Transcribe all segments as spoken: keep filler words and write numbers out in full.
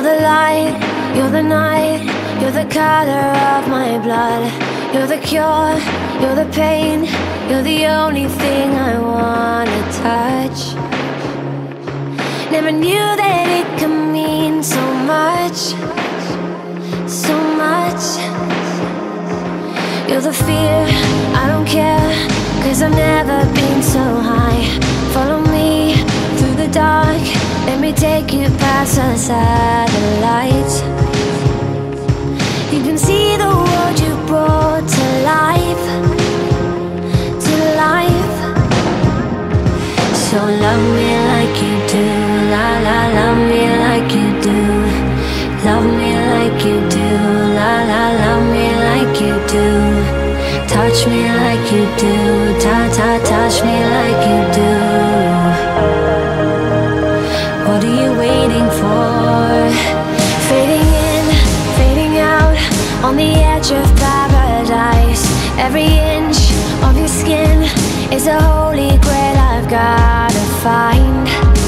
the light, you're the night, you're the color of my blood. You're the cure, you're the pain, you're the only thing I wanna touch. Never knew that it could mean so much, so much. You're the fear, I don't care, cause I've never been so high. Follow me through the dark, let me take you past the satellites. You can see the world you brought to life, to life. So love me like you do, la la, love me like you do. Love me like you do, la la, love me like you do. Touch me like you do, ta ta, touch me like you do. What are you waiting for? Fading in, fading out, on the edge of paradise. Every inch of your skin is a holy grail I've gotta find.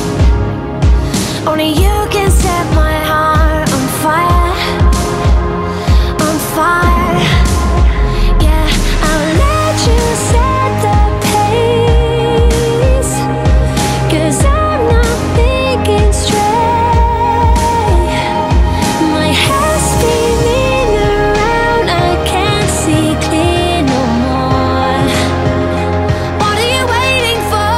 Only you can set my heart on fire, on fire. Yeah, I'll let you set the pace, cause I'm not thinking straight. My head's spinning around, I can't see clear no more. What are you waiting for?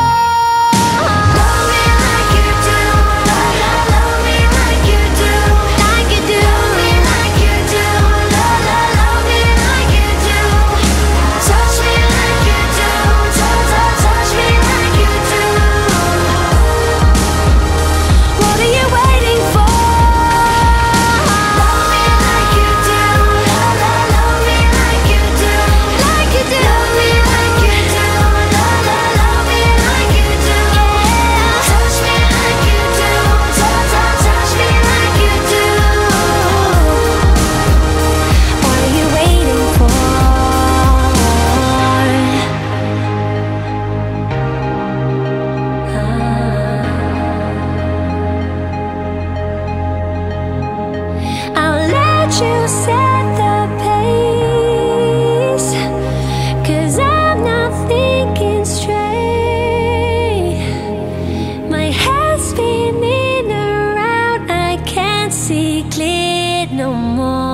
Love me like you do, la la, love me like you do, like you do. Love me like you do, la la, love me like you do. Touch me like you do, touch, touch, touch me like you do. What are you waiting for? Love me like you do, la la, love me like you do, like you do. Love me like you do, la la, love me like you do. Touch me like you do, touch, touch, touch me like you do. What are you waiting for? I'll let you set the pace, cause I'm not thinking straight. My head's spinning around, I can't see clear no more.